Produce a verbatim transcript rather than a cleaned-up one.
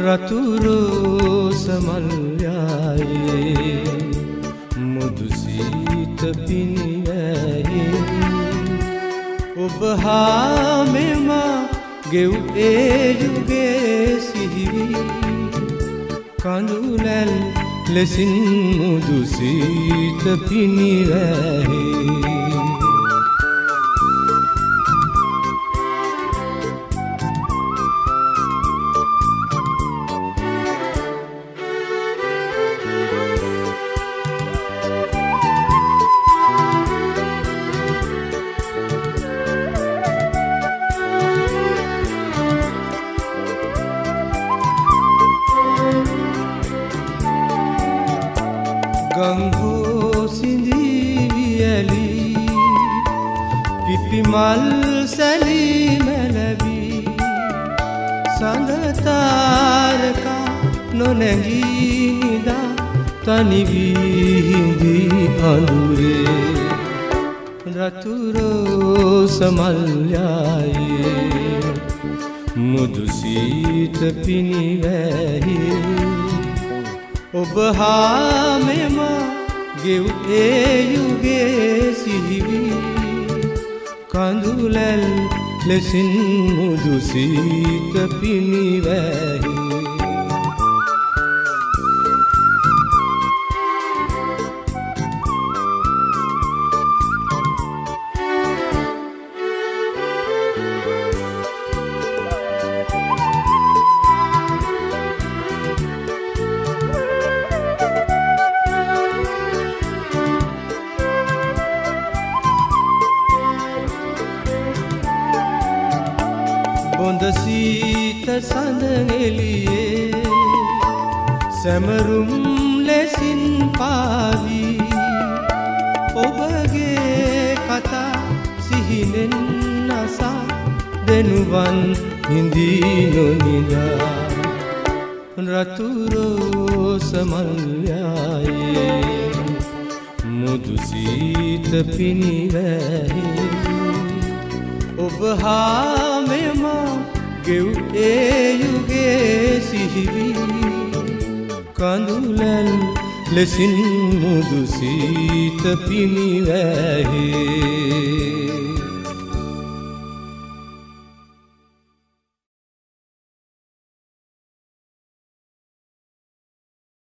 රතු රෝස මල් යායේ මුදු සීත පිනිවැහි ඔබ හා මෙම ගෙව් ඒ යුගේ සිහිවි කඳුලැල් ලෙසින් මුදු සීත පිනිවැහි ගංගෝ සිඳී වියලී පිපි මල් සැලී මැලවී සඳ තාරකා නොනැගී නිදා තනි වී හිඳී අඳුරේ රතු රෝස මල් යායේ මුදු සීත පිනිවැහි ඔබ හා මෙම ගෙව් ඒ යුගේ සිහිවි කඳුලැල් ලෙසින් මුදු සීත පිනිවැහි බොඳ සීත සඳ එළියේ සැමරුම් ලෙසින් පාවී ඔබගේ කතා සිහිනෙන් අසා දෙනුවන් හිඳී නොනිදා රතු රෝස මල් යායේ මුදු සීත පිනිවැහි ඔබ හා මෙම ගෙව් ඒ යුගේ සිහිවි කඳුලැල් ලෙසින් මුදු සීත පිනිවැහි